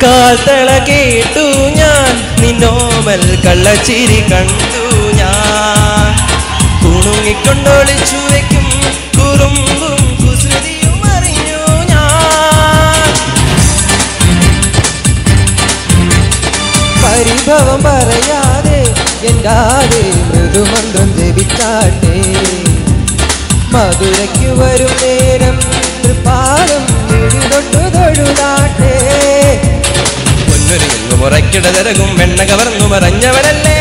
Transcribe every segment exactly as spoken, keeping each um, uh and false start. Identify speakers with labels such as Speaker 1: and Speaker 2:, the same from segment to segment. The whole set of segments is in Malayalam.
Speaker 1: കാൽത്തള കേട്ടു ഞാൻ നിന്നോമൽ കള്ളച്ചിരി കണ്ടു ഞാൻ കുണുങ്ങിക്കൊണ്ടൊളിച്ചു വയ്ക്കും കുറുമ്പും കുസൃതിയും അറിഞ്ഞു ഞാൻ
Speaker 2: പരിഭവം പറയാതെ എന്താതെ മൃദുമന്ത്രം ജപിച്ചാട്ടെ മധുരയ്ക്ക് വരും നേരം പാദം തൊട്ടു തൊഴുതാട്ടെ
Speaker 1: പൊന്നൊരുങ്ങു മുറയ്ക്കിടതരകും വെണ്ണ കവർന്നു മറഞ്ഞവനല്ലേ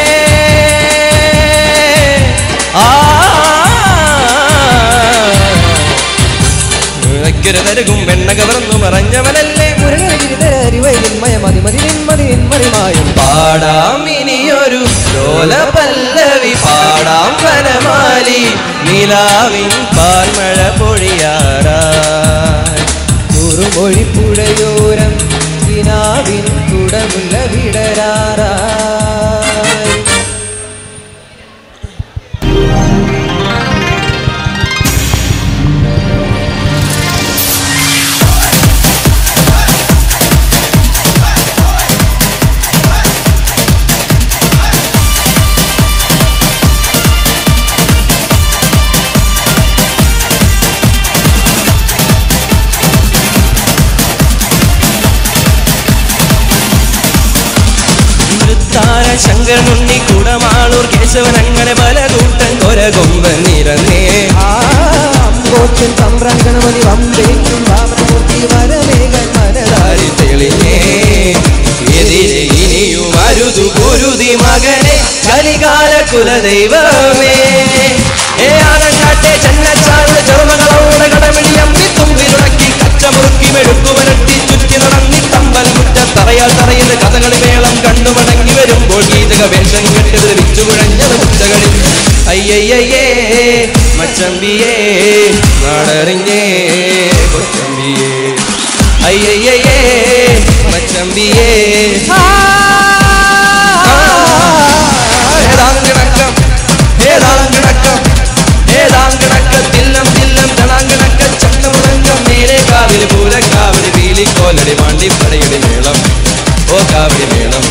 Speaker 1: ആ മുറയ്ക്കിടതരകും വെണ്ണ കവർന്നു മറഞ്ഞവനല്ലേ പാടാം ഇനിയൊരു ലോല പല്ലവി പാടാം വനമാലി നിലാവിൻ പാൽമഴ പൊഴിയാറാ
Speaker 2: കുറുമൊഴിപ്പുഴയോരം കിനാവിൻ കുടമുള്ള വിടരാറാ
Speaker 1: ശങ്കരനുണ്ണി കുടമാളൂർ കേശവൻ അങ്ങനെ പല കൂട്ടൻ കൊരകൊമ്പൻ നിറഞ്ഞേ
Speaker 2: ആഘോഷൻ സംരംഗണമതി വമ്പേക്കും വാമനമൂർത്തി വരവേഗൻ മനതാരി
Speaker 1: തെളിഞ്ഞേ എതിരെ ഇനിയും അരുതു കുരുതി മകനെ കലികാല കുലദൈവമേ ഏ ആനങ്ങാട്ടെ ചെന്നച്ചാറുടെ ചെറുമകളോടെ കടമിടിയമ്പി തുമ്പിലുടക്കി കച്ചമുറുക്കി മെഴുക്കുമരട്ടി ചുറ്റി നടന്നി തമ്പൽ മുറ്റത്തറയാൽ തറയിൽ കഥകളി മേളം കണ്ടു മടങ്ങി വരുമ്പോൾ ഗീതക വേഷം കെട്ടത് വിച്ചു കുഴഞ്ഞത് മുറ്റകളിൽ അയ്യയ്യേ മച്ചമ്പിയേ നാടറിഞ്ഞേ കൊച്ചമ്പിയേ അയ്യയ്യേ മച്ചമ്പിയേ ഏതാങ്കിണക്കം ഏതാങ്കിണക്കം ഏതാങ്കിണക്കം തില്ലം തില്ലം തണാങ്കിണക്ക ചട്ടമുടങ്കം മേലെ കാവിൽ പൂരക്കാവിൽ വീലിക്കോലടി മാണ്ടിപ്പടയുടെ മേളം ഓ കാവിൽ മേളം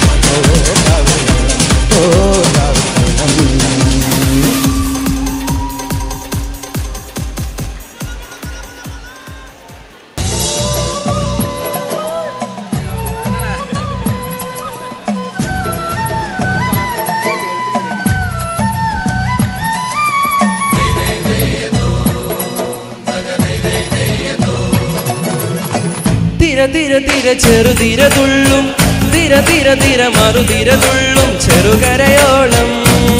Speaker 1: തിര തിര തിര ചെറുതിര തുള്ളും തിര തിര തിര മറുതിര തുള്ളും ചെറുകരയോളം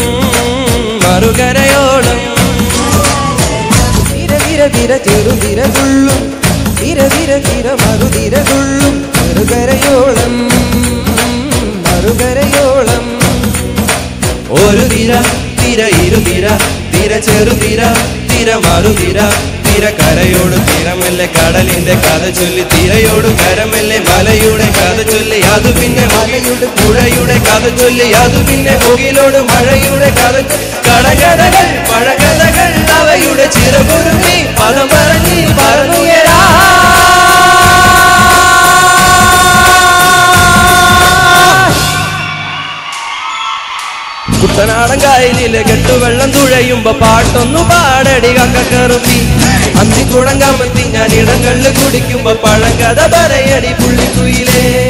Speaker 1: മറുകരയോളം
Speaker 2: തിര തിര തിര ചെറുതിര തുള്ളും തിര തിര തിര മറുതിര തുള്ളും ചെറുകരയോളം മറുകരയോളം
Speaker 1: ഒരു തിര തിര ഇരുതിര തിര ചെറുതിര തിര മറുതിര തിര കരയോട് തീരമല്ലേ കടലിന്റെ കഥ ചൊല്ലി തിരയോട് കരമല്ലേ മലയുടെ കഥ ചൊല്ലി അത് പിന്നെ മലയുടെ പുഴയുടെ കഥ ചൊല്ലി അത് പിന്നെ മുകിലോട് മഴയുടെ കഥ കടകഥകൾ പഴകഥകൾ അവയുടെ ചിറകുരുമി പദം പറഞ്ഞി പറഞ്ഞുയരാ കുട്ടനാടൻ കായലില് കെട്ടുവെള്ളം തുഴയുമ്പോ പാട്ടൊന്നു പാടടി കക്കറുമ്പി അന്തിക്കുടം കമത്തി ഞാൻ ഇടങ്ങളിൽ കുടിക്കുമ്പോ പഴങ്കഥ പറയടി പുള്ളിക്കുയിലേ